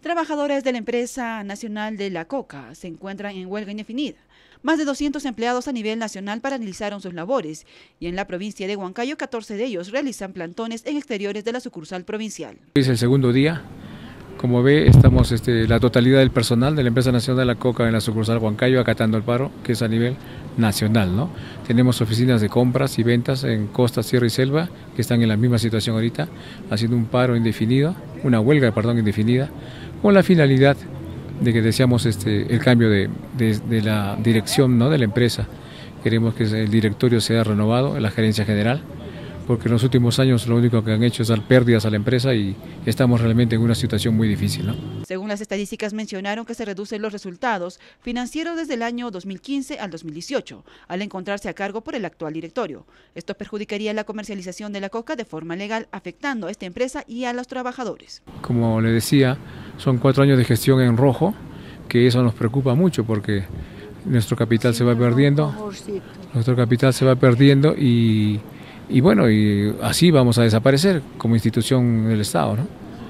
Trabajadores de la empresa nacional de la coca se encuentran en huelga indefinida. Más de 200 empleados a nivel nacional paralizaron sus labores y en la provincia de Huancayo 14 de ellos realizan plantones en exteriores de la sucursal provincial. Es el segundo día. Como ve, estamos la totalidad del personal de la empresa nacional de la coca en la sucursal Huancayo acatando el paro, que es a nivel nacional, ¿no? Tenemos oficinas de compras y ventas en costa, sierra y selva que están en la misma situación ahorita, haciendo un paro indefinido, una huelga, indefinida, con la finalidad de que deseamos el cambio de la dirección, ¿no?, de la empresa. Queremos que el directorio sea renovado, la gerencia general, porque en los últimos años lo único que han hecho es dar pérdidas a la empresa y estamos realmente en una situación muy difícil, ¿no? Según las estadísticas mencionaron que se reducen los resultados financieros desde el año 2015 al 2018, al encontrarse a cargo por el actual directorio. Esto perjudicaría la comercialización de la coca de forma legal, afectando a esta empresa y a los trabajadores. Como le decía, son 4 años de gestión en rojo, que eso nos preocupa mucho porque nuestro capital se va perdiendo, y bueno, y así vamos a desaparecer como institución del Estado, ¿no?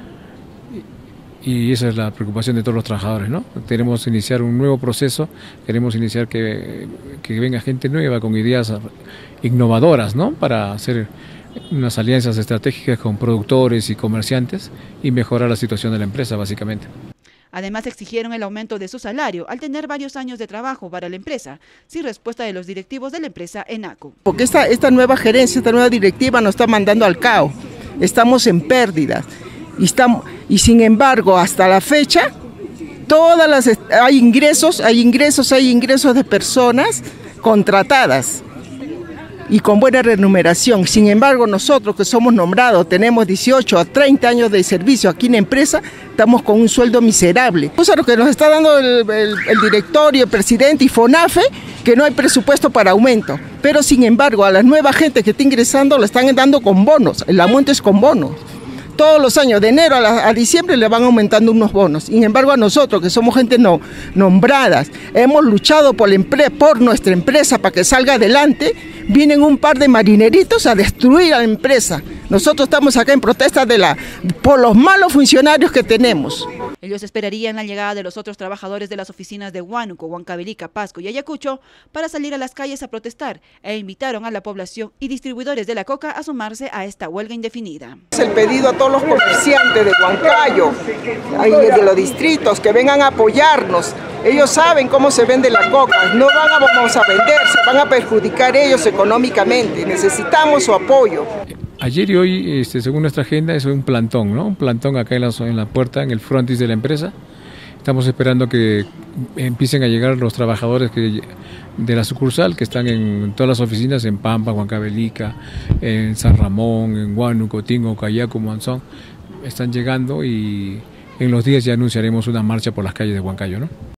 Y esa es la preocupación de todos los trabajadores, ¿no? Queremos iniciar un nuevo proceso, queremos iniciar que venga gente nueva con ideas innovadoras, ¿no?, para hacer unas alianzas estratégicas con productores y comerciantes y mejorar la situación de la empresa, básicamente. Además, exigieron el aumento de su salario al tener varios años de trabajo para la empresa, sin respuesta de los directivos de la empresa ENACO. Porque esta nueva gerencia, esta nueva directiva nos está mandando al caos. Estamos en pérdidas. Y sin embargo, hasta la fecha, hay ingresos de personas contratadas y con buena remuneración. Sin embargo, nosotros que somos nombrados, tenemos 18 a 30 años de servicio aquí en la empresa, estamos con un sueldo miserable. Eso es lo que nos está dando el directorio, el presidente y FONAFE, que no hay presupuesto para aumento. Pero sin embargo, a la nueva gente que está ingresando le están dando con bonos, el aumento es con bonos. Todos los años, de enero a diciembre, le van aumentando unos bonos. Sin embargo, a nosotros, que somos gente nombradas, hemos luchado por nuestra empresa para que salga adelante, vienen un par de marineritos a destruir a la empresa. Nosotros estamos acá en protesta por los malos funcionarios que tenemos. Ellos esperarían la llegada de los otros trabajadores de las oficinas de Huánuco, Huancavelica, Pasco y Ayacucho para salir a las calles a protestar e invitaron a la población y distribuidores de la coca a sumarse a esta huelga indefinida. Es el pedido a todos los comerciantes de Huancayo y de los distritos que vengan a apoyarnos. Ellos saben cómo se vende la coca, no vamos a vender, se van a perjudicar ellos económicamente, necesitamos su apoyo. Ayer y hoy, según nuestra agenda, es un plantón, ¿no? Un plantón acá en la puerta, en el frontis de la empresa. Estamos esperando que empiecen a llegar los trabajadores de la sucursal, que están en todas las oficinas, en Pampa, Huancavelica, en San Ramón, en Huánuco, Tingo, Cayacu, Monzón. Están llegando y en los días ya anunciaremos una marcha por las calles de Huancayo, ¿no?